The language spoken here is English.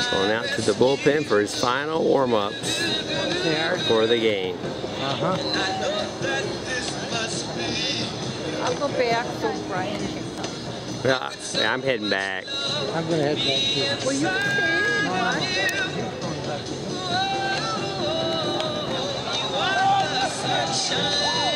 Going out to the bullpen for his final warm-ups for the game. I'll go back so Brian can come. Yeah, I'm heading back. I'm going to head back too. Will you stay?